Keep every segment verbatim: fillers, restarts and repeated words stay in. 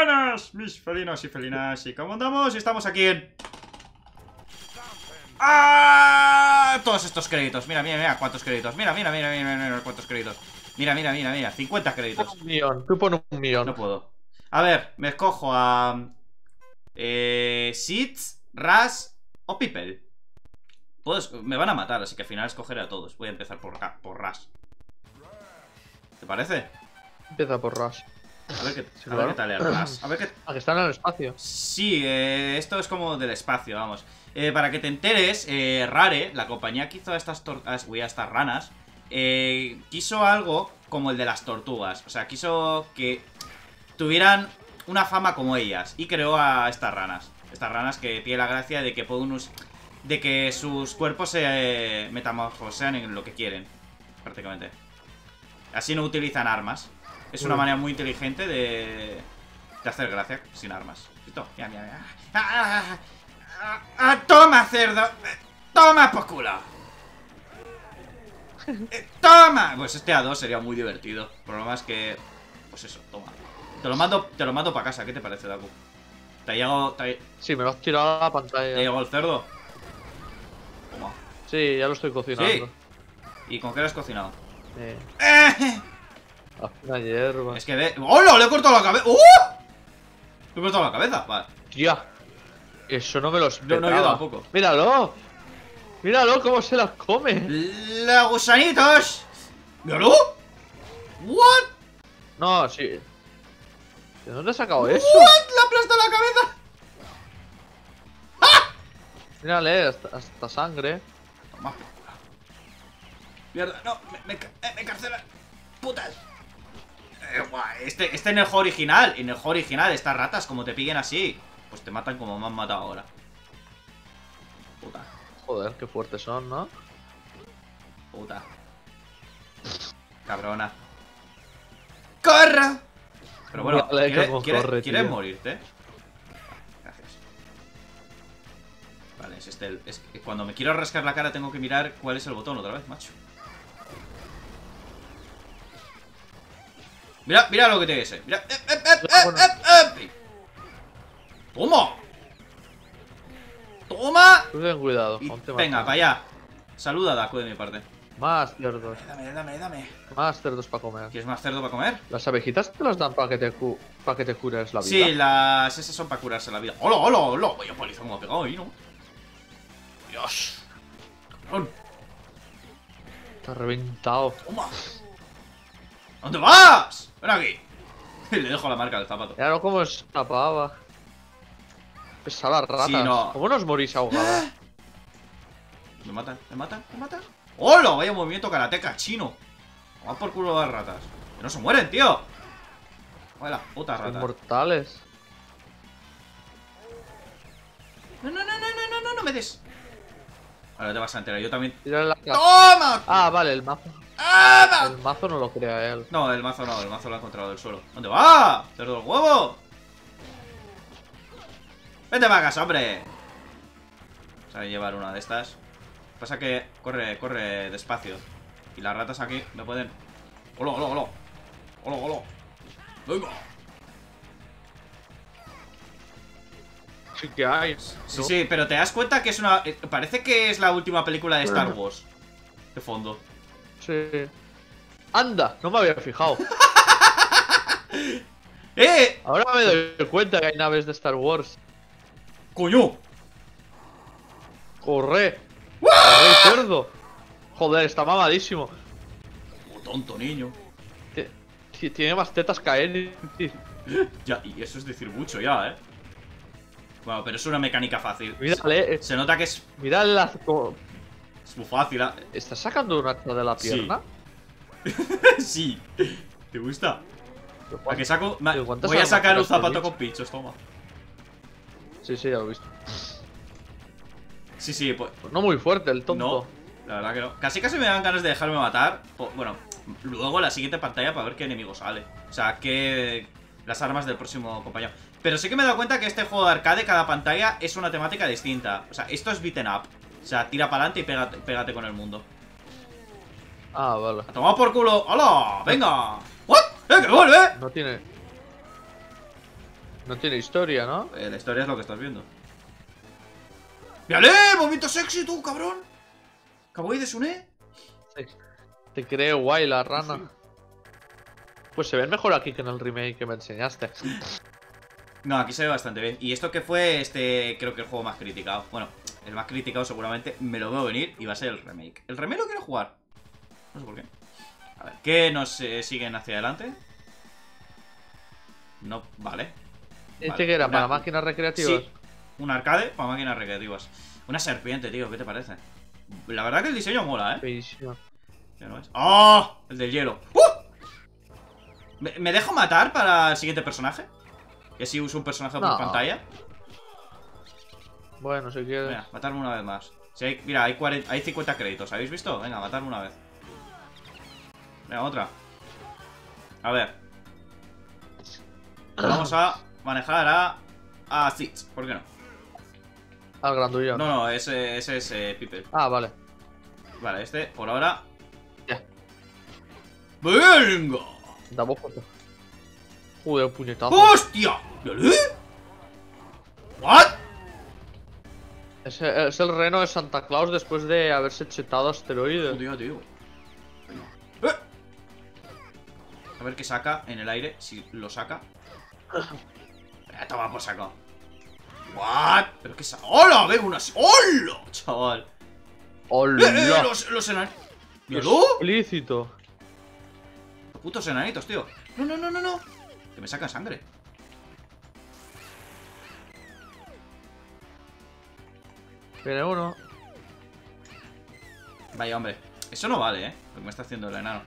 buenas, mis felinos y felinas. ¿Y cómo andamos? Y estamos aquí en... ¡Ah! Todos estos créditos. Mira, mira, mira cuántos créditos. Mira, mira, mira, mira, mira, mira cuántos créditos. Mira, mira, mira, mira. cincuenta créditos. Un millón. Tú pones un millón. No puedo. A ver, me escojo a... Eh... Seeds, Ras o People. Puedo... Me van a matar, así que al final escogeré a todos. Voy a empezar por, por Ras. ¿Te parece? Empieza por Rush. A ver qué, Sí, a ver claro. qué tal es Ras. A ver qué... Ah, que están en el espacio. Sí, eh, esto es como del espacio, vamos. Eh, para que te enteres, eh, Rare, la compañía que hizo a estas, tortas, uy, a estas ranas, eh, quiso algo como el de las tortugas. O sea, quiso que tuvieran una fama como ellas. Y creó a estas ranas. Estas ranas que tienen la gracia de que pueden us de que sus cuerpos se eh, metamorfosean en lo que quieren, prácticamente. Así no utilizan armas. Es una Uy. manera muy inteligente de, de hacer gracia sin armas. Listo. Mira, mira, mira. ¡Ah, ah, ah, ah! ¡Toma, cerdo! ¡Toma, por culo! Eh, ¡Toma! Pues este A dos sería muy divertido. El problema es que... Pues eso, toma. Te lo mando, te lo mando para casa. ¿Qué te parece, Daku? ¿Te ha llegado, te ha, Sí, me lo has tirado a la te ha pantalla. llegado el cerdo? Toma. Sí, ya lo estoy cocinando. ¿Sí? ¿Y con qué lo has cocinado? Eh, ¡Eh! haz una hierba. Es que ve... ¡Hola! ¡Le he cortado la cabeza! ¡Uh! Le he cortado la cabeza. Vale. Tía, eso no me lo No, esperaba. no, yo tampoco. Míralo. Míralo cómo se las come. ¡La gusanitos! ¿Míralo? ¿What? No, sí. ¿De dónde has sacado eso? ¿What? ¡Le ha aplastado la cabeza! Mírale, hasta, hasta sangre. Toma. Mierda, no, me, me, ca- eh, me carcelan. Putas. Eh, guau, este, este en el juego original, en el juego original, estas ratas, como te pillen así, pues te matan como me han matado ahora. Puta, Joder, qué fuertes son, ¿no? puta. Cabrona. ¡Corra! Pero bueno, Mírale ¿quiere- cómo quiere- corre, ¿quieres tío. morirte? Gracias. Vale, es este el, es que cuando me quiero rascar la cara tengo que mirar cuál es el botón otra vez, macho. Mira, mira lo que te dice. Mira. Eh, eh, eh, eh, eh, eh. Toma. Toma. Tú ten cuidado. Y aún te venga, matan. para allá. Saluda, Daku, de mi parte. Más cerdos. Dame, dame, dame. Más cerdos para comer. ¿Quieres más cerdo para comer? ¿Las abejitas te las dan para que te, cu pa que te cures la vida? Sí, las esas son para curarse la vida. ¡Hola, hola, hola! Vaya paliza como ha pegado ahí, ¿no? Dios. Cabrón. Está reventado. Toma. ¿Dónde vas? Ven aquí. Le dejo la marca del zapato. Mira cómo escapaba. Pesadas ratas. Sí, no. ¿Cómo nos morís ahogadas? Me matan, me matan, me matan. ¡Hola! Vaya movimiento karateca chino. Vamos por culo las ratas. Que no se mueren, tío. Hola, puta Son rata. mortales. No, no, no, no, no, no, no, no me des. Ahora te vas a enterar, yo también. Tírale la ca- ¡Toma! Ah, vale, el mazo. ¡Ah! El mazo no lo crea él. No, el mazo no, el mazo lo ha encontrado del suelo. ¿Dónde va? ¡Cerdo del huevo! ¡Vete para casa, hombre! Vamos a llevar una de estas. Pasa que corre, corre despacio. Y las ratas aquí me pueden... ¡Hola, hola, hola! ¡Hola, hola! ¡Venga! Sí que hay. Sí, sí, pero te das cuenta que es una... eh, Parece que es la última película de Star Wars. De fondo. Sí. Anda, no me había fijado. ¡Eh! Ahora me doy cuenta que hay naves de Star Wars. ¡Coño! Corre. Corre, cerdo. Joder, está mamadísimo. ¡Oh, tonto niño! Ti- ti- Tiene más tetas que él. Ya, y eso es decir mucho ya, ¿eh? Bueno, pero es una mecánica fácil. Mírale, eh, Se nota que es, mira la... co- es muy fácil, ¿eh? ¿Estás sacando un hacha de la Sí. pierna? Sí. ¿Te gusta? Pero ¿A que saco? Ma- ¿Pero cuántas Voy a armas sacar un has tenido? zapato con pinchos, toma. Sí, sí, ya lo he visto. Sí, sí, pues... Pues no muy fuerte el No, tonto. la verdad que no. Casi casi me dan ganas de dejarme matar. po- Bueno, luego en la siguiente pantalla para ver qué enemigo sale. O sea, qué... Las armas del próximo compañero. Pero sí que me he dado cuenta que este juego de arcade, cada pantalla es una temática distinta. O sea, esto es beaten up. O sea, tira para adelante y pégate, pégate con el mundo. Ah, vale. ¡A tomar por culo! ¡Hola! ¡Venga! ¿What? ¡Eh, que vuelve! No tiene... No tiene historia, ¿no? Eh, la historia es lo que estás viendo. ¡Mírale! ¡Movimiento sexy, tú, cabrón! ¿Kawaii de Sune? Te, te creo guay la rana. Sí. Pues se ven mejor aquí que en el remake que me enseñaste. No, aquí se ve bastante bien. Y esto que fue, este, creo que el juego más criticado. Bueno, el más criticado seguramente me lo veo venir y va a ser el remake. ¿El remake lo quiero jugar? No sé por qué. A ver, ¿qué nos eh, siguen hacia adelante? No, vale. ¿Este vale. que era? Una, ¿Para máquinas recreativas? Sí, un arcade para máquinas recreativas. Una serpiente, tío, ¿qué te parece? La verdad que el diseño mola, ¿eh? Feísimo. ¿Ya no es? ¡Oh! El del hielo. ¡Uh! ¿Me, ¿Me dejo matar para el siguiente personaje? Que si uso un personaje no. por pantalla. Bueno, si quieres. Venga, matarme una vez más. Si hay, mira, hay, cuarenta, hay cincuenta créditos, ¿habéis visto? Venga, matarme una vez. Venga, otra. A ver. Vamos a manejar a... A Zitz, ¿por qué no? Al grandullón. No, no, ese, ese es eh, Pipe. Ah, vale. Vale, este, por ahora. Ya. ¡Venga! Damos foto. Joder, puñetazo. ¡Hostia! ¿Vale? ¿What? Es, es el reno de Santa Claus después de haberse chetado asteroides. Tío, tío. Venga. ¡Eh! A ver qué saca en el aire, si lo saca. Eh, toma por saco. ¿What? ¿Pero qué saca? ¡Hola! ¡Veo unas! ¡Hola! Chaval. ¡Hola! ¡Eh, eh! Los, los enanitos. ¿Míralo? Explícito. Los putos enanitos, tío. No, no, no, no, no. Que me sacan sangre. Viene uno. Vaya, hombre. Eso no vale, ¿eh? Lo que me está haciendo el enano.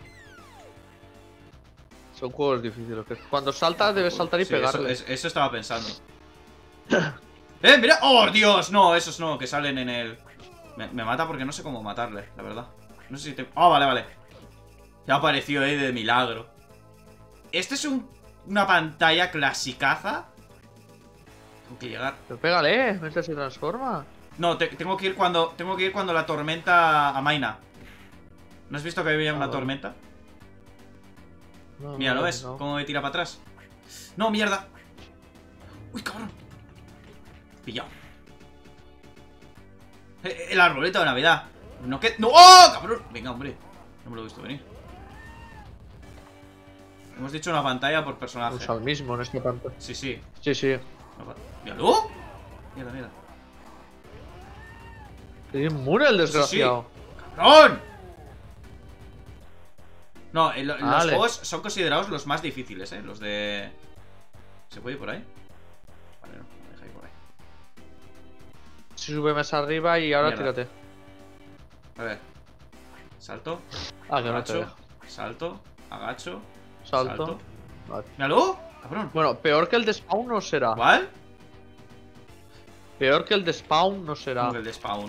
Son juegos difíciles. Que cuando saltas debes saltar y sí, pegarle. Eso, eso estaba pensando. ¡Eh, mira! ¡Oh, Dios! No, esos no, que salen en el... Me, me mata porque no sé cómo matarle, la verdad. No sé si te... ¡Oh, vale, vale! Ya apareció ahí de milagro. Este es un, una pantalla clasicaza. Tengo que llegar... Pero pégale, mientras se transforma. No, te, tengo que ir cuando... Tengo que ir cuando la tormenta amaina. ¿No has visto que había una Ah, tormenta? No, Mira, no, ¿lo ves? no. ¿Cómo me tira para atrás? ¡No, mierda! ¡Uy, cabrón! Pillado. Eh, El arbolito de Navidad. No que... ¡No! ¡Oh, cabrón! Venga, hombre. No me lo he visto venir. Hemos dicho una pantalla por personaje. Usa el mismo en este tanto. Sí, sí. Sí, sí. ¡Míralo! Mierda, mierda. Es inmune el desgraciado. Sí, sí. ¡Cabrón! No, el, los vale. juegos son considerados los más difíciles, ¿eh? Los de... ¿Se puede ir por ahí? Vale, no, me deja ir por ahí. Si sube más arriba y ahora Mierda. tírate. A ver. Salto. Ah, que no te Agacho. deja. Salto. Agacho. Salto. Salto. Vale. ¡Míralo! ¡Cabrón! Bueno, peor que el de spawn no será. ¿Cuál? Peor que el de spawn no será. Como que el de spawn.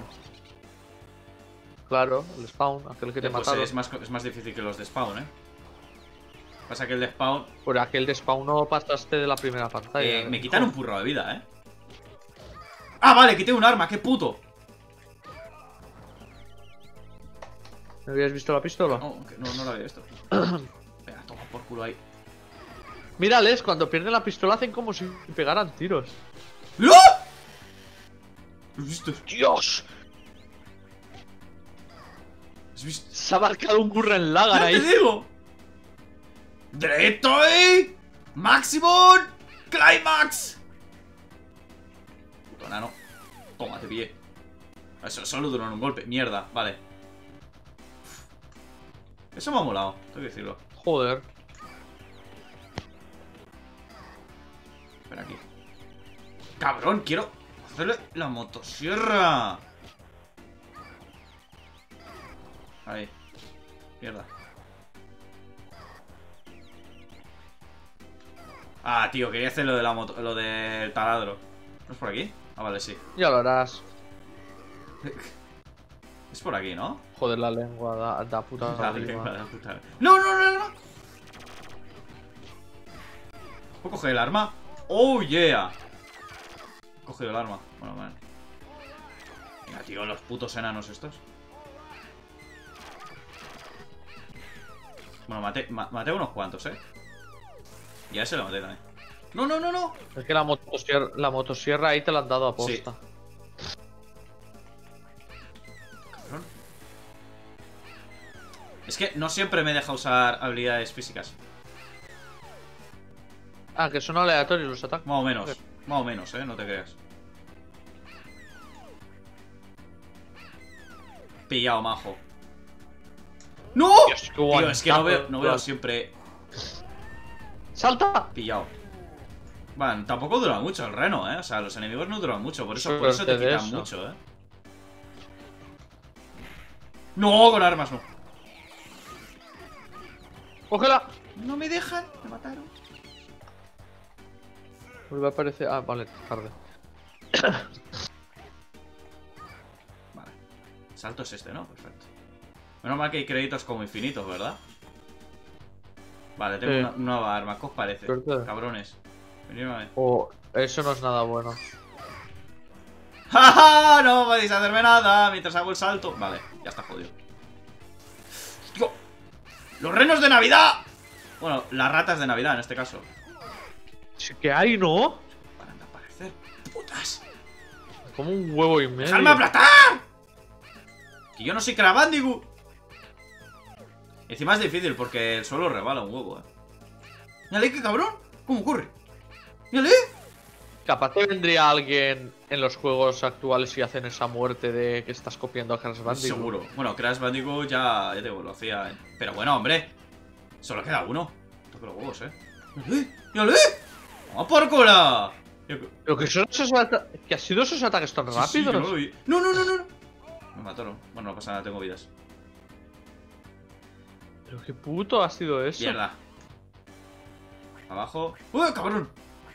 Claro, el spawn, aquel que te Eh, pues mataron. es más, es más difícil que los de spawn, ¿eh? Pasa que el de spawn... Por aquel de spawn no pasaste de la primera pantalla. Eh, me ¿eh? quitan un purro de vida, ¿eh? ¡Ah, vale! Quité un arma. ¡Qué puto! ¿No habías visto la pistola? No, que no, no lo había visto. Venga, toma por culo ahí. Mírales, cuando pierden la pistola hacen como si pegaran tiros. ¡No! ¿Has visto? ¡Dios! ¿Has visto? Se ha marcado un Gurren Lagann ¡Ya ahí. te digo! ¡Directo ahí! ¡Maximum! ¡Climax! Puto nano. Toma, te pillé. Eso solo duró un golpe. Mierda, vale. Eso me ha molado, tengo que decirlo. Joder. Espera aquí. ¡Cabrón! Quiero hacerle la motosierra. Ahí. Mierda. Ah, tío, quería hacer lo de la moto, lo del taladro. ¿No es por aquí? Ah, vale, sí. Ya lo harás. Es por aquí, ¿no? Joder, la lengua da, da puta La rima. lengua de la puta. ¡No, no, no, no! ¿Puedo coger el arma? ¡Oh, yeah! He cogido el arma. Bueno, vale. Venga, tío, los putos enanos estos. Bueno, maté, ma maté unos cuantos, ¿eh? Y a ese lo maté también. No, no, no, no. Es que la motosierra, la motosierra ahí te la han dado a Sí. posta. Cabrón. Es que no siempre me deja usar habilidades físicas. Ah, que son aleatorios los ataques. Más o menos. Más o menos, eh, no te creas. Pillado, majo. ¡No! Dios, qué Tío, es que no veo, no veo guantazo. siempre ¡Salta! pillado. Bueno, tampoco dura mucho el reno, eh. O sea, los enemigos no duran mucho, por eso, por Suerte eso te de quitan eso. mucho, eh. No, con armas no. ¡Cógela! No me dejan, me mataron. Vuelve a aparecer. Ah, vale, tarde. Vale. Salto es este, ¿no? Perfecto. Menos mal que hay créditos como infinitos, ¿verdad? Vale, tengo Sí. una nueva arma. ¿Qué os parece? Suerte. Cabrones. Venid a ver. Oh, eso no es nada bueno. ¡Ja, ja! No podéis hacerme nada mientras hago el salto. Vale, ya está jodido. ¡Tío! ¡Los renos de Navidad! Bueno, las ratas de Navidad en este caso. Sí que hay, ¿no? Paran de aparecer. ¡Putas! Como un huevo y medio. ¡Dejadme aplastar! Que yo no soy Crash Bandicoot. Encima es difícil porque el suelo rebala un huevo, eh. Mírale, qué cabrón. ¿Cómo corre? Mírale. Capaz te vendría alguien en los juegos actuales y hacen esa muerte de que estás copiando a Crash Bandicoot. Seguro. Bueno, Crash Bandicoot ya, ya te digo, lo hacía, eh. Pero bueno, hombre. Solo queda uno. Toque los huevos, eh. ¡Mírale! ¡Mírale! ¡Vamos por cola! Pero que son esos ata- que ha sido esos ataques tan Sí, sí, rápidos. que no, lo vi. no, no, no, no, no. Me mataron. Bueno, no pasa nada, tengo vidas. Pero qué puto ha sido eso. Mierda. Abajo. ¡Uy, cabrón!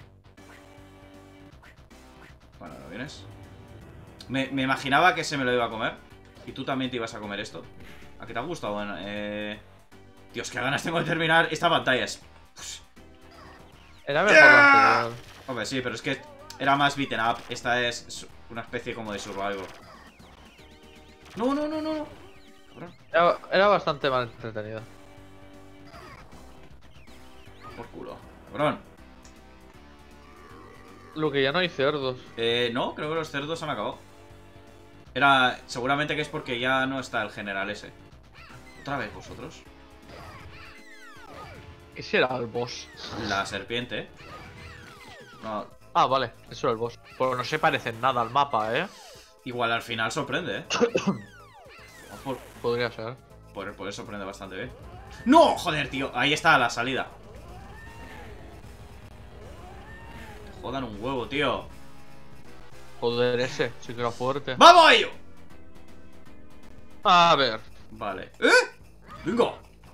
Bueno, ¿no vienes? Me, me imaginaba que se me lo iba a comer. Y tú también te ibas a comer esto. ¿A qué te ha gustado? Bueno, eh... Dios, qué ganas tengo de terminar esta pantalla. Es... Era mejor lo anterior. Hombre, sí, pero es que era más beaten up. Esta es una especie como de survival. No, no, no, no. Cabrón. Era, era bastante mal entretenida. Por culo. Cabrón. Lo que ya no hay cerdos. Eh, no, creo que los cerdos han acabado. Era... Seguramente que es porque ya no está el general ese. ¿Otra vez vosotros? Ese era el boss. La serpiente. No, Ah, vale, eso era el boss. Pero no se parece en nada al mapa, ¿eh? igual al final sorprende, ¿eh? Por, Podría ser. por, por eso sorprende bastante bien. ¡No! Joder, tío. Ahí está la salida. Te jodan un huevo, tío. Joder, ese, sí que era fuerte. ¡Vamos a ello! A ver. Vale. ¿Eh? ¡Venga!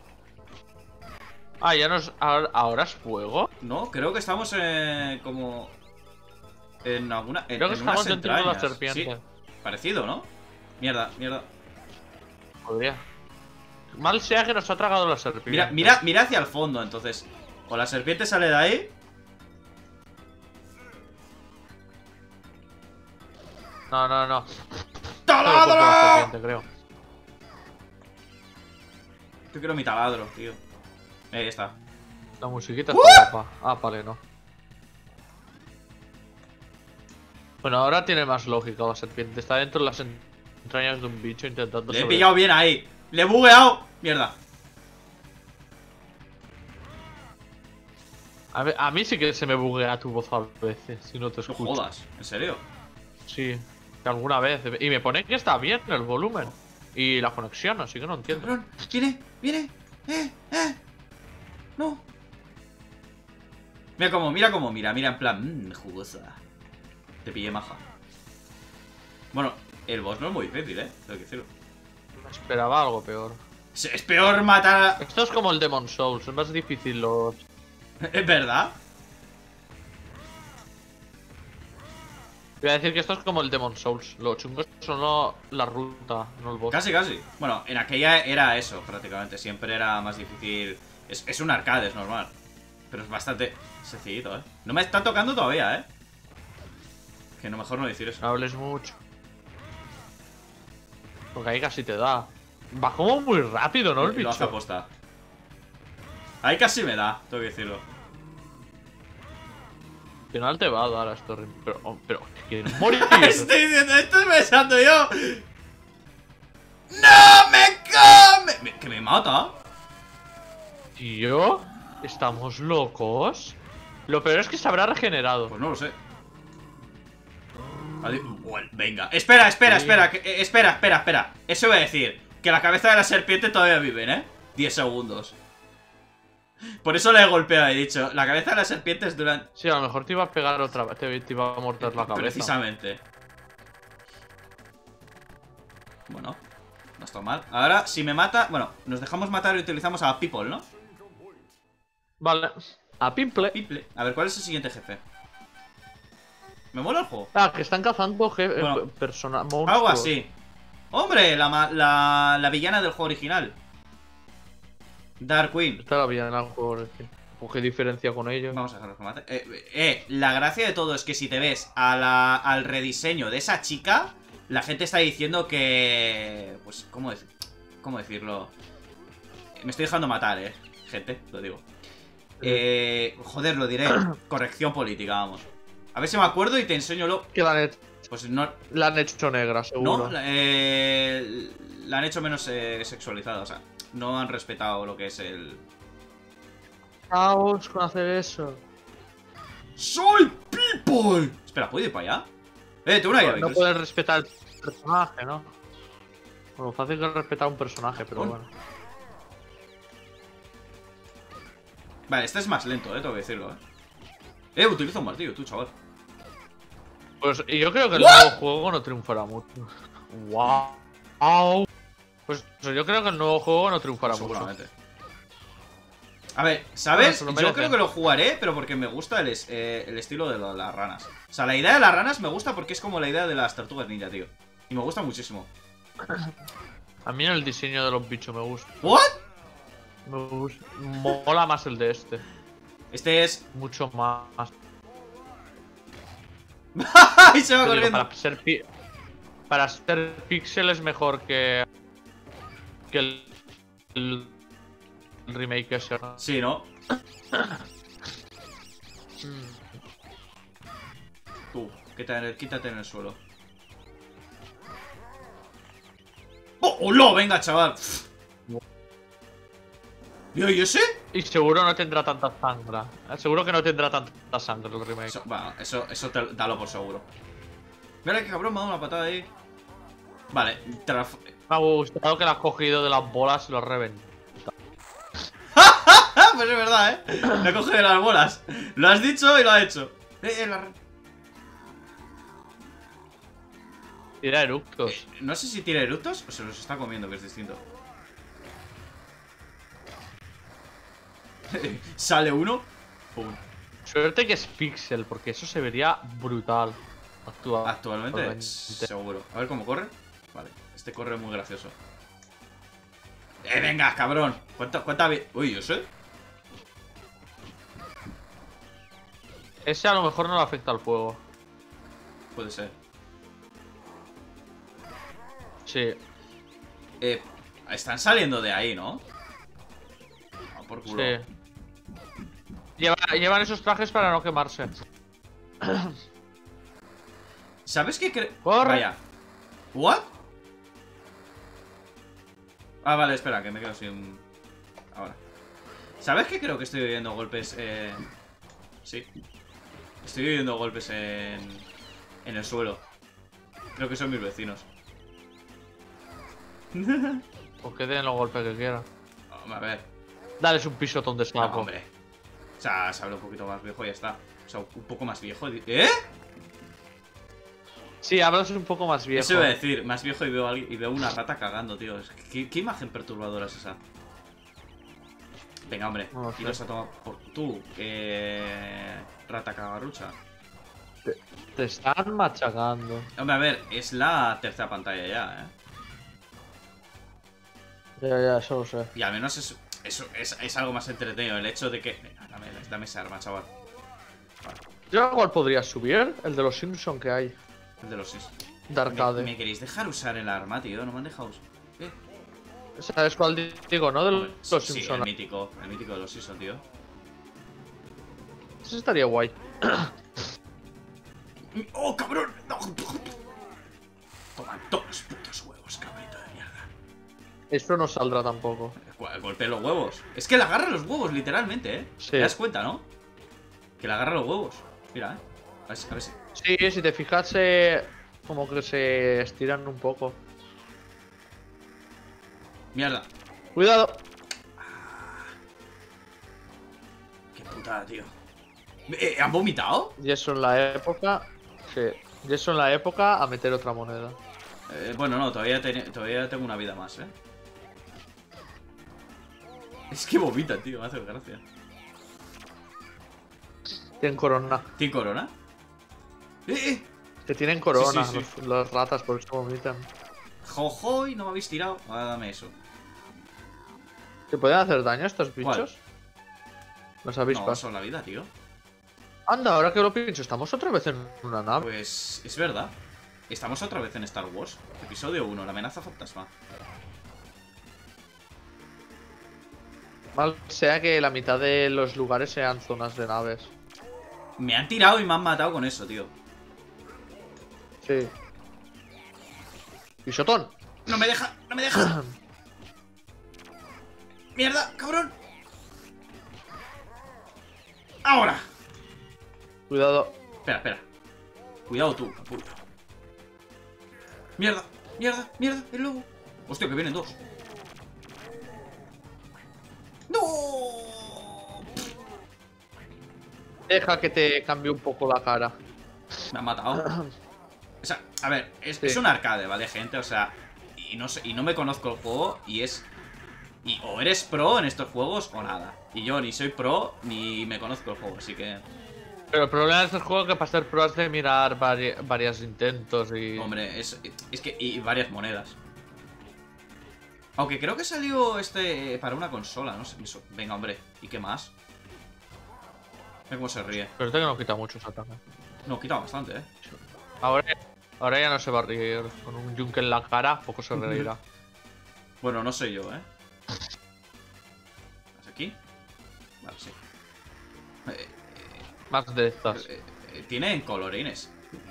Ah, ya nos. Ahora, ahora es fuego. No, creo que estamos en... como... En alguna... En, Creo que en estamos unas dentro de la entrañas. serpiente. Sí, parecido, ¿no? Mierda, mierda. Podría. Mal sea que nos ha tragado la serpiente. Mira, mira, mira hacia el fondo, entonces. O la serpiente sale de ahí. No, no, no. ¡Taladro! La serpiente, creo. Yo quiero mi taladro, tío. Eh, Ahí está. La musiquita está guapa. Ah, vale, no. Bueno, ahora tiene más lógica la serpiente. Está dentro de las entrañas de un bicho intentando Le he sobre- pillado bien ahí. Le he bugueado. Mierda. A, ver, a mí sí que se me buguea tu voz a veces, si no te No escucho. jodas. ¿En serio? Sí, que alguna vez. Y me pone que está bien el volumen. Y la conexión, así que no entiendo. Cabrón. Viene, viene. Eh, eh. No. Mira cómo, mira cómo, mira, mira en plan. Mmm, jugosa. Te pillé maja. Bueno, el boss no es muy difícil, eh. Tengo que decirlo. Me esperaba algo peor. Es, es peor matar a... Esto es como el Demon Souls, es más difícil los... ¿Es verdad? Voy a decir que esto es como el Demon Souls. Lo chungo es solo la ruta, no el boss. Casi, casi. Bueno, en aquella era eso, prácticamente. Siempre era más difícil. Es, es un arcade, es normal. Pero es bastante sencillito, ¿eh? No me está tocando todavía, ¿eh? Que no, mejor no decir eso. No hables mucho. Porque ahí casi te da. Va como muy rápido, ¿no? El Lo hace bicho. aposta. Ahí casi me da, tengo que decirlo. Al final te va a dar a esto. Pero, oh, pero, quiero morir. Estoy diciendo, estoy pensando yo. ¡No me come! Me- ¿Que me mata? Tío, ¿estamos locos? Lo peor es que se habrá regenerado. Pues no lo sé. Adi- Bueno, venga. Espera, espera, Sí. espera, que- eh, espera, espera, espera. Eso iba a decir. Que la cabeza de la serpiente todavía viven, ¿eh? diez segundos. Por eso le he golpeado, he dicho. La cabeza de la serpiente es durante... Sí, a lo mejor te iba a pegar otra vez. Te, te iba a morder la cabeza. Precisamente. Bueno, no está mal. Ahora, si me mata... Bueno, nos dejamos matar y utilizamos a People, ¿no? Vale. A Pimple. People. A ver, ¿cuál es el siguiente jefe? ¿Me mola el juego? Ah, que están cazando jefe, Bueno, eh, persona, monstruos. Algo así. ¡Hombre! La, ma- la, la villana del juego original. Dark Queen. Está la villana del juego. es que- ¿O qué diferencia con ellos? Vamos a dejarlo que mate. Eh, eh, la gracia de todo es que si te ves a la, al rediseño de esa chica, la gente está diciendo que... Pues, ¿cómo, dec- ¿cómo decirlo? Me estoy dejando matar, eh. Gente, lo digo. Eh, joder, lo diré. Corrección política, vamos. A ver si me acuerdo y te enseño lo... Que la han hecho, Pues no... la han hecho negra, seguro. No, la- eh, la han hecho menos eh, sexualizada, o sea, no han respetado lo que es el... Caos con hacer eso. ¡Soy People! Espera, ¿puedo ir para allá? Eh, tengo una llave. No incluso. puedes respetar el personaje, ¿no? Bueno, fácil que es respetar un personaje, pero ¿Con? bueno. Vale, este es más lento, eh, tengo que decirlo, eh. Eh, utiliza un martillo, tú, chaval. Pues y yo creo que el ¿What? nuevo juego no triunfará mucho. ¡Wow! Pues yo creo que el nuevo juego no triunfará mucho. Seguramente. A ver, ¿sabes? Bueno, se lo Yo merecen. creo que lo jugaré, pero porque me gusta el, es- eh, el estilo de lo- las ranas. O sea, la idea de las ranas me gusta porque es como la idea de las tortugas ninja, tío. Y me gusta muchísimo. A mí el diseño de los bichos me gusta. ¿What? Me gusta. Mola más el de este. Este es... Mucho más. ¡Ay, se va Te digo, corriendo! para ser pi- para ser pixel es mejor que que el, el, el remake ese, ¿no? Sí, ¿no? Mm. Tú, quítate, quítate en el suelo. ¡Oh, hola! Venga, chaval. ¿Y y ese? Y seguro no tendrá tanta sangre. Eh, Seguro que no tendrá tanta sangre el remake. Eso, bueno, eso, eso te, dalo por seguro. Mira que cabrón, me ha dado una patada ahí. Vale, te la... Me ha gustado que la has cogido de las bolas y lo has reventado. ¡Ah! Pues es verdad, ¿eh? Me coge de las bolas. Lo has dicho y lo ha hecho. Eh, eh, la... Tira eructos. eh, no sé si tira eructos o se los está comiendo, que es distinto. Sale uno. Pum. Suerte que es pixel, porque eso se vería brutal. Actua- Actualmente, actualmente. seguro. A ver cómo corre. Vale, este corre muy gracioso. ¡Eh, venga, cabrón! ¿Cuánta, cuánta vi- Uy, yo sé. Ese a lo mejor no le afecta al fuego. Puede ser. Sí. Eh, están saliendo de ahí, ¿no? Ah, por culo. Sí. Lleva- llevan esos trajes para no quemarse. ¿Sabes qué creo? Corre. Vaya. ¿What? Ah, vale, espera, que me quedo sin... Ahora. ¿Sabes qué creo que estoy oyendo golpes en... Sí. Estoy oyendo golpes en... En el suelo. Creo que son mis vecinos. Pues que den los golpes que quieran. A ver. Dales un pisotón de No, sapo. hombre. O sea, se habla un poquito más viejo y ya está. O sea, un poco más viejo. ¿Eh? Sí, hablas un poco más viejo. Eso iba a decir, más viejo y veo, a alguien- y veo una rata cagando, tío. Es que- ¿Qué, qué imagen perturbadora es esa? Venga, hombre. No lo sé. Iros a tomar por tú. Eh... Rata cagarrucha. Te están machacando. Hombre, a ver, es la tercera pantalla ya, ¿eh? Ya, ya, eso lo sé. Y al menos es, eso es, es algo más entretenido. El hecho de que... Venga, dame, dame esa arma, chaval. Vale, ¿Yo cuál podría subir? El de los Simpsons que hay. el de los seis. De arcade. ¿Me, me queréis dejar usar el arma, tío? No me han dejado usar. ¿Eh? ¿Sabes cuál digo, no? De Hombre, los sí, sí, el Simpsons. mítico. El mítico de los Simpsons, tío. Eso estaría guay. ¡Oh, cabrón! No. Toma todos los putos huevos, cabrito de mierda. Esto no saldrá tampoco. Golpea los huevos. Es que le agarra los huevos, literalmente, ¿eh? Sí. ¿Te das cuenta, no? Que le agarra los huevos. Mira, ¿eh? A ver si... A ver si... Sí, si te fijas, eh, como que se estiran un poco. Mierda. Cuidado. Qué putada, tío. ¿Eh, ¿Han vomitado? Y eso en la época. Sí. Y eso en la época a meter otra moneda. Eh, bueno, no, todavía, ten- todavía tengo una vida más, ¿eh? Es que vomita, tío, me hace gracia. Tienen corona. ¿Tiene corona? ¡Eh, eh! Que tienen corona Sí, sí, sí. Los, las ratas, por eso vomitan. ¡Jojoy! No me habéis tirado. Ah, dame eso. ¿Te pueden hacer daño a estos ¿Cuál? bichos? Las avispas. No, son la vida, tío. Anda, ahora que lo pienso, estamos otra vez en una nave. Pues es verdad. Estamos otra vez en Star Wars. Episodio uno, la amenaza fantasma. Mal sea que la mitad de los lugares sean zonas de naves. Me han tirado y me han matado con eso, tío. Sí. ¡Pisotón! ¡No me deja! ¡No me deja! ¡Mierda, cabrón! ¡Ahora! Cuidado. Espera, espera. Cuidado tú, puta. ¡Mierda! ¡Mierda! ¡Mierda! ¡El lobo! ¡Hostia, que vienen dos! ¡No! Deja que te cambie un poco la cara. Me han matado. O sea, a ver, es, Sí. es un arcade, ¿vale, gente? O sea, y no sé, y no me conozco el juego y es... Y o eres pro en estos juegos o nada. Y yo ni soy pro ni me conozco el juego, así que... Pero el problema de este juego es que para ser pro has de mirar vari varios intentos y... Hombre, es, es que... Y varias monedas. Aunque creo que salió este para una consola, no sé. Eso. Venga, hombre. ¿Y qué más? Mira cómo se ríe. Pero este que no quita mucho ese ataque. No, quita bastante, ¿eh? Ahora, ahora ya no se va a reír. Con un yunque en la cara, poco se reirá. Bueno, no soy yo, ¿eh? ¿Estás aquí? Vale, sí. Eh, Más de estas. eh, eh, Tienen colorines.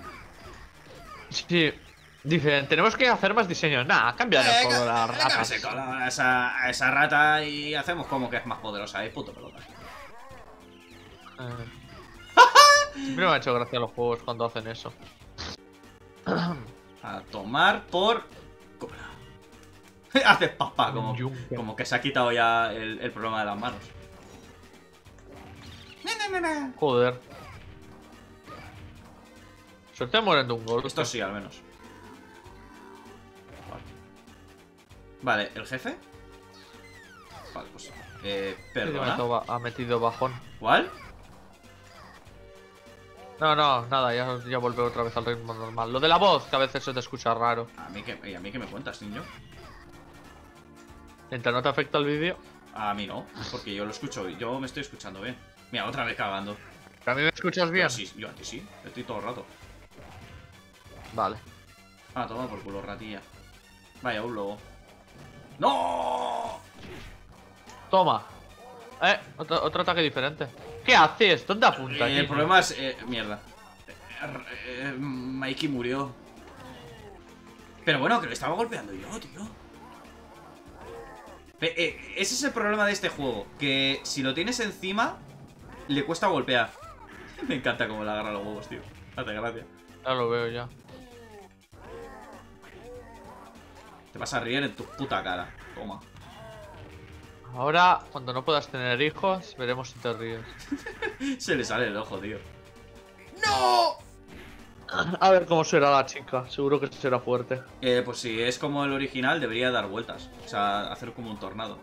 Sí. Dicen, tenemos que hacer más diseños. Nah, cambiar el Eh, color a le ratas. cambias el color a esa, a esa rata y hacemos como que es más poderosa, ¿eh? Puto pelota. Eh. Siempre me ha hecho gracia los juegos cuando hacen eso. A tomar por... cola. Haces papá, como, Un yunque. como que se ha quitado ya el, el problema de las manos. Joder. Suerte mueren de un golpe. Esto sí, al menos. Vale. Vale, ¿el jefe? Vale, pues... Eh, Sí, que perdona. meto ba- ha metido bajón. ¿Cuál? No, no, nada, ya, ya vuelve otra vez al ritmo normal. Lo de la voz, que a veces se te escucha raro. A mí que, ¿y a mí qué me cuentas, niño? Mientras no te afecta el vídeo. A mí no, porque yo lo escucho, yo me estoy escuchando bien. Mira, otra vez cagando. ¿Pero a mí me escuchas bien? Pero sí, yo a ti sí, estoy todo el rato. Vale. Ah, toma por culo, ratilla. Vaya, un lobo. ¡No! Toma. Eh, otro, otro ataque diferente. ¿Qué haces? ¿Dónde apunta? Eh, el problema es... Eh, mierda. Eh, eh, Mikey murió. Pero bueno, que lo estaba golpeando yo, tío. Eh, eh, ese es el problema de este juego. Que si lo tienes encima, le cuesta golpear. Me encanta cómo le agarra los huevos, tío. Hace gracia. Ya lo veo ya. Te vas a reír en tu puta cara. Toma. Ahora, cuando no puedas tener hijos, veremos si te ríes. Se le sale el ojo, tío. ¡No! A ver cómo será la chica. Seguro que será fuerte. Eh, pues si es como el original, debería dar vueltas. O sea, hacer como un tornado.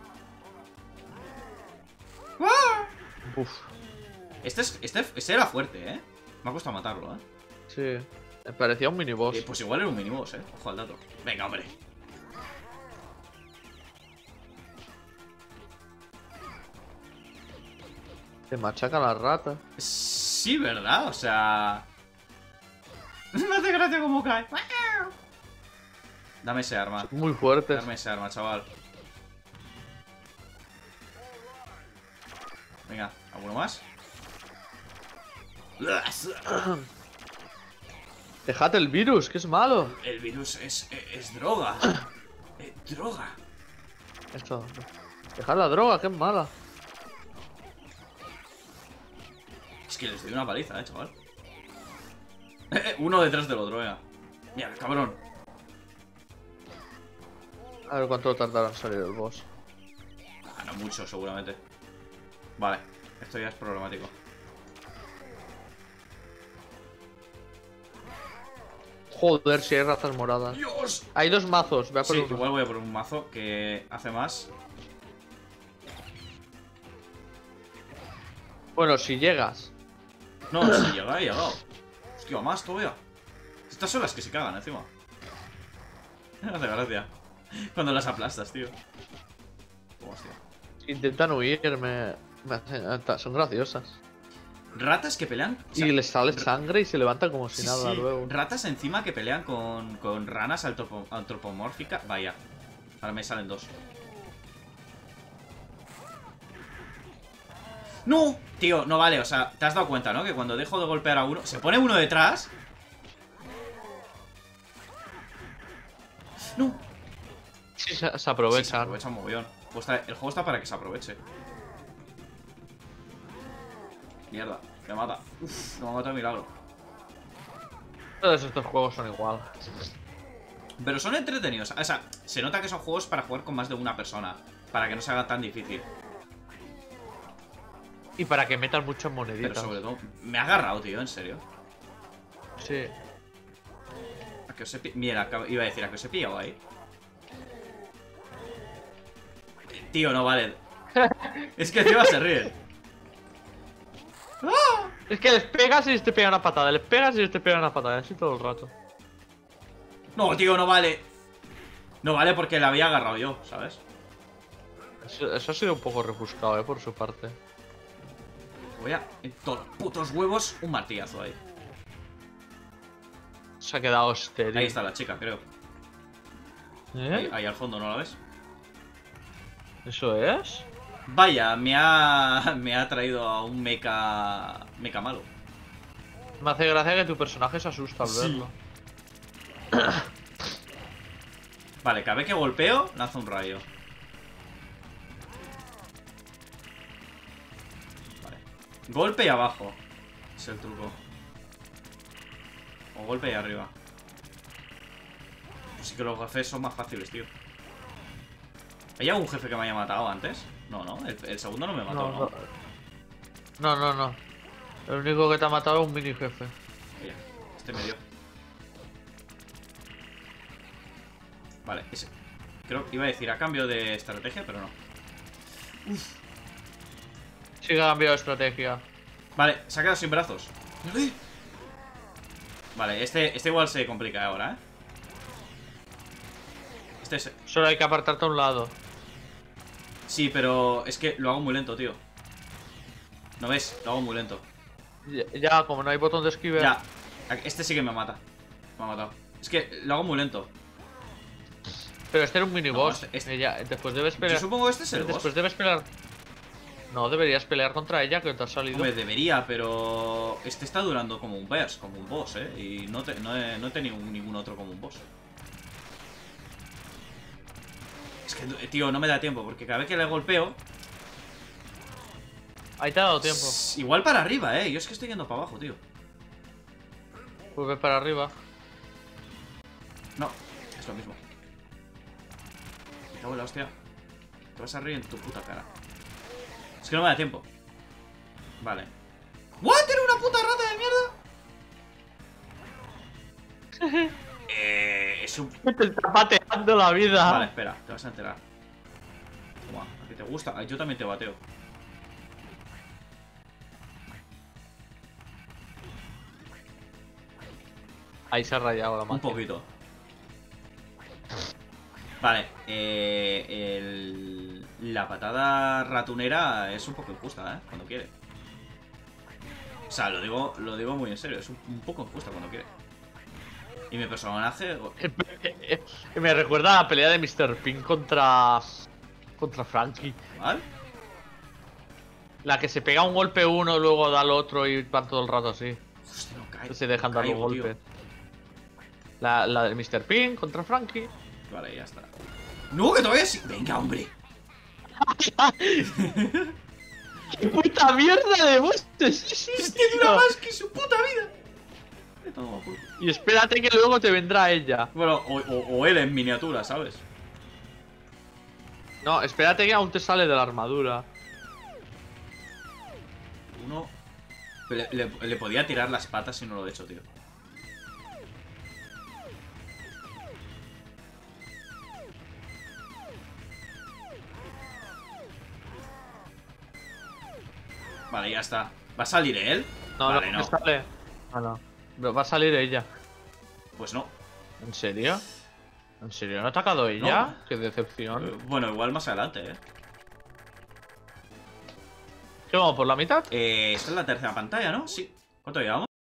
Uf. Este, es, este, este era fuerte, ¿eh? Me ha costado matarlo, ¿eh? Sí. Me parecía un miniboss. Eh, Pues igual era un miniboss, ¿eh? Ojo al dato. Venga, hombre. Te machaca la rata. Sí, ¿verdad? O sea... Me hace gracia cómo cae. Dame ese arma. Son muy fuertes. Dame ese arma, chaval. Venga, ¿alguno más? Dejad el virus, que es malo. El virus es, es, es droga. Eh, droga. Esto. Dejad la droga, que es mala. Es que les doy una paliza, eh, chaval. Uno detrás del otro, venga. Mira, cabrón. A ver cuánto tardará en salir el boss. Ah, no mucho, seguramente. Vale, esto ya es problemático. Joder, si hay razas moradas. ¡Dios! Hay dos mazos, voy a por Sí, uno. igual voy a por un mazo que hace más. Bueno, si llegas. No, si llega, he llegado. Hostia, más todavía. Estas son las que se cagan encima. Me hace gracia. Cuando las aplastas, tío. Hostia. Intentan huir, me, me hacen- son graciosas. Ratas que pelean. o sea, Y les sale sangre y se levantan como si sí, nada sí, luego. ratas encima que pelean con, con ranas antropo- antropomórficas. Vaya. Ahora me salen dos. ¡No! Tío, no vale, o sea, te has dado cuenta, ¿no? Que cuando dejo de golpear a uno, se pone uno detrás. ¡No! Sí, se, se Sí, se aprovechan. aprovecha un mogollón. Pues está- el juego está para que se aproveche. Mierda, me mata. Uf, no me ha matado de milagro. Todos estos juegos son igual. Pero son entretenidos. O sea, se nota que son juegos para jugar con más de una persona. Para que no se haga tan difícil. Y para que metan muchas Pero moneditas. sobre todo, me ha agarrado, tío, en serio. Sí. A que os he pi- Mira, acab- iba a decir, a que os he pillado ahí. Eh, Tío, no vale. Es que encima se ríen. Es que les pegas y te pega una patada. Les pegas y te pega una patada. Así todo el rato. No, tío, no vale. No vale porque la había agarrado yo, ¿sabes? Eso, eso ha sido un poco rebuscado, eh, por su parte. Voy a, en todos los putos huevos, un martillazo ahí. Se ha quedado estéril. Ahí está la chica, creo. Ahí, ¿Eh? ahí al fondo, ¿no la ves? ¿Eso es? Vaya, me ha, me ha traído a un mecha, mecha malo. Me hace gracia que tu personaje se asusta al Sí. verlo. Vale, cada vez que golpeo, lanza un rayo. Vale. Golpe y abajo. Es el truco. O golpe y arriba. Pues sí que los jefes son más fáciles, tío. ¿Hay algún jefe que me haya matado antes? No, no. El, el segundo no me mató, ¿no? No, no, no, no. El único que te ha matado es un mini jefe. Oye, este me dio. Vale, ese. Creo que iba a decir a cambio de estrategia, pero no. Sí que ha cambiado de estrategia. Vale, se ha quedado sin brazos. Vale, este, este igual se complica ahora, ¿eh? Este es... Solo hay que apartarte a un lado. Sí, pero es que lo hago muy lento, tío. ¿No ves? Lo hago muy lento. Ya, ya, como no hay botón de esquivar. Ya, este sí que me mata. Me ha matado. Es que lo hago muy lento. Pero este era un mini No, boss. este- este- Eh, ya, después debes Yo pelear. supongo que este es el boss. Después debes pelear. No, deberías pelear contra ella, que te ha salido. Hombre, debería, pero este está durando como un boss, como un boss, ¿eh? Y no, te- no, he, no he tenido ningún otro como un boss. Es que, tío, no me da tiempo, porque cada vez que le golpeo... Ahí te ha dado tiempo. s- Igual para arriba, ¿eh? Yo es que estoy yendo para abajo, tío. Pues ve para arriba. No, es lo mismo. Me cago en la hostia. Te vas a reír en tu puta cara. Es que no me da tiempo. Vale. ¿What? ¿Era una puta rata de mierda? eh, es un... Te está pateando la vida. Vale, espera, te vas a enterar. Toma, a ti te gusta. Ay, yo también te bateo. Ahí se ha rayado la Un máquina. poquito. Vale, eh, el- la patada ratunera es un poco injusta, ¿eh? Cuando quiere. O sea, lo digo, lo digo muy en serio, es un, un poco injusta cuando quiere. Y mi personaje... Me recuerda a la pelea de mister Pink contra. contra Frankie. ¿Vale? La que se pega un golpe uno, luego da al otro y van todo el rato así. Hostia, no cae. Se dejan dar los caigo, tío. golpes. La, la de míster Pink contra Frankie. Vale, ya está. ¡No, que todavía sí! ¡Venga, hombre! ¡Qué puta mierda de boss es eso, ¡Este dura más que su puta vida! Me tomo por culo. Y espérate que luego te vendrá ella. Bueno, o, o, o él en miniatura, ¿sabes? No, espérate que aún te sale de la armadura. Uno... Le, le, le podía tirar las patas si no lo he hecho, tío. Vale, ya está. ¿Va a salir él? No, vale, no, no. que sale. Ah, no. Pero va a salir ella. Pues no. ¿En serio? ¿En serio no ha atacado ella? No. Qué decepción. Eh, Bueno, igual más adelante, ¿eh? ¿Qué vamos por la mitad? Eh, esta es la tercera pantalla, ¿no? Sí. ¿Cuánto llevamos?